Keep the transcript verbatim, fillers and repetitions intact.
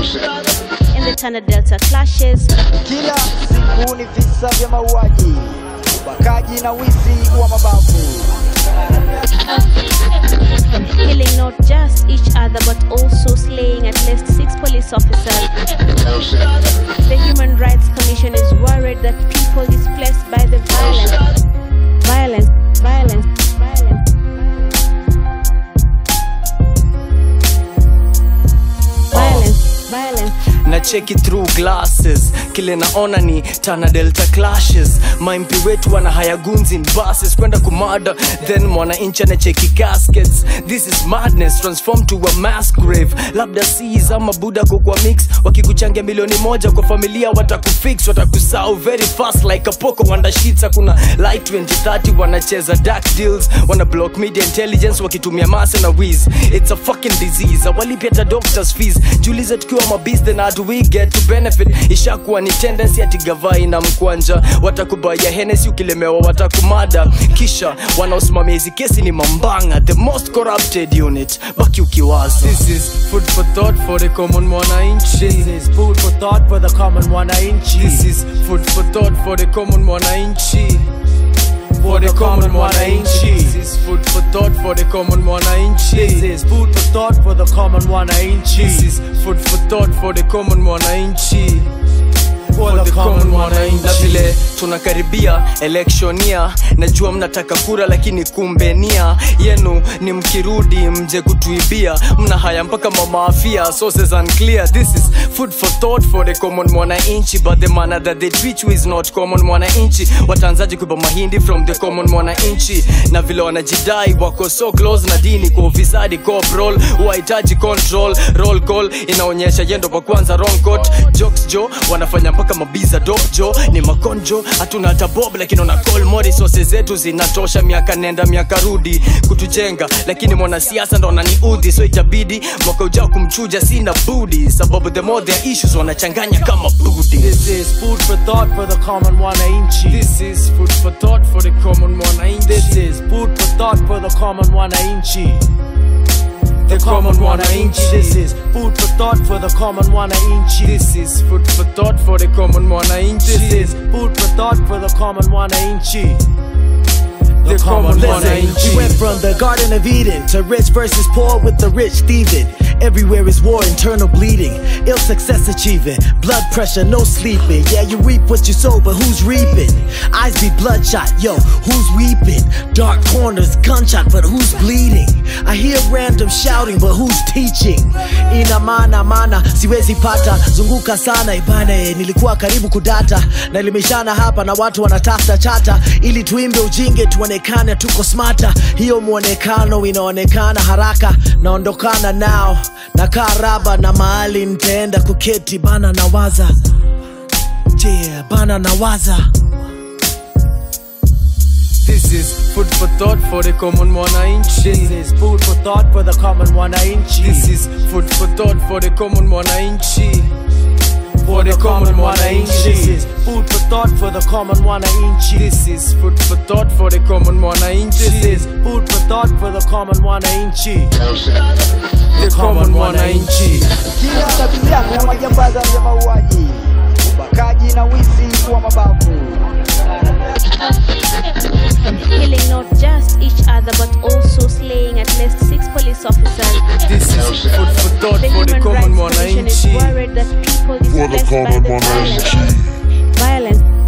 in the Tana Delta clashes. Kila siku ni visa vya mauaji, ubakaji na wizi wa mabavu. Killing not just each other but also slaying at least six police officers. The Human Rights Commission is worried that people displaced by the violence, violence, violence, violence, violence, violence. Na check it through glasses, kile naona ni Tana Delta clashes. Maimpi wetu wana haya goons in buses kwenda kumada, then mwana incha na cheki caskets. This is madness transformed to a mass grave. Labda seas ama buda kwa mix, wakikuchangia milioni moja kwa familia watakufix, watakusau very fast like a poko wanda sheets. Hakuna like twenty thirty wanacheza dark deals, wana block media intelligence wakitumia masa na whiz. It's a fucking disease, awalipi hata doctors fees. Juliza tukiwa mabiz then how do we get to benefit? Ishakuwa ni tendency ati gavai na mkwanja, watakubaya Hennessy ukilemewa watakumada, kisha wanaosimamia hizi kesi ni mambanga, the most corrupted unit, baki ukiwaza. This is food for thought for the common mwananchi. This is food for thought for the common mwananchi. This is food for thought for the common mwananchi. For the common mwananchi. This is food for thought for the common mwananchi. This is food for thought for the common mwananchi. This is food for thought for the common mwananchi. For the common mwananchi. Na vile tunakaribia electionia, najua mnataka kura lakini kumbe nia yenu ni mkirudi mje kutuibia. Mna haya mpaka mamaafia, sources unclear. This is food for thought for the common mwananchi, but the manner that they treat you is not common mwananchi. Wataanzaje kuiba mahindi from the common mwananchi? Na vile wanajidai wako so close na dini, kwa ufisadi cop roll, wahitaji control. Roll call inaonyesha yendo pa kwanza wrong court. Jokes jo wanafanya mpaka mabiza dope jo, ni makonjo hatuna hata bob lakini ona call more. Resources zetu zinatosha miaka nenda miaka rudi kutujenga, lakini mwana siasa ndo ananiudhi, so itabidi mwaka ujao kumchuja sina budi, sababu the more their issues wanachanganya kama budi. This is food for thought for the common mwananchi. This is food for thought for the common mwananchi. This is food for thought for the common mwananchi. The common mwananchi. This is food for thought for the common mwananchi. This is food for thought for the common mwananchi. This is food for thought for the common mwananchi. The common mwananchi. We went from the Garden of Eden to rich versus poor with the rich thieving. Everywhere is war, internal bleeding, ill success achieving, blood pressure, no sleeping. Yeah, you reap what you sow, but who's reaping? Eyes be bloodshot, yo, who's weeping? Dark corners, gunshot, but who's bleeding? I hear random shouting, but who's teaching? Ina mana mana, siwezi pata, zunguka sana ibane. Nilikuwa karibu kudata, na limeshana hapa na watu wanatafuta chata, ili tuimbe ujinge tuonekane tuko smarta. Hiyo muonekano inaonekana haraka, naondokana nao na karaba na mahali nitaenda kuketi bana nawaza. Yeah, bana nawaza. This is food for thought for the common mwananchi. This is food for thought for the common mwananchi. This is food for thought for the common mwananchi. For the common mwananchi. This is food for thought for the common mwananchi. This is food for thought for the common mwananchi. This is food for thought for the common mwananchi. The common mwananchi. Kila tabia na majambaza ya mauaji, ubakaji na wizi wa mabavu. Killing not just each other but also slaying at least six police officers. This is food for thought The for the Human common Rights Commission is mwananchi. worried that people displaced by the violence, violence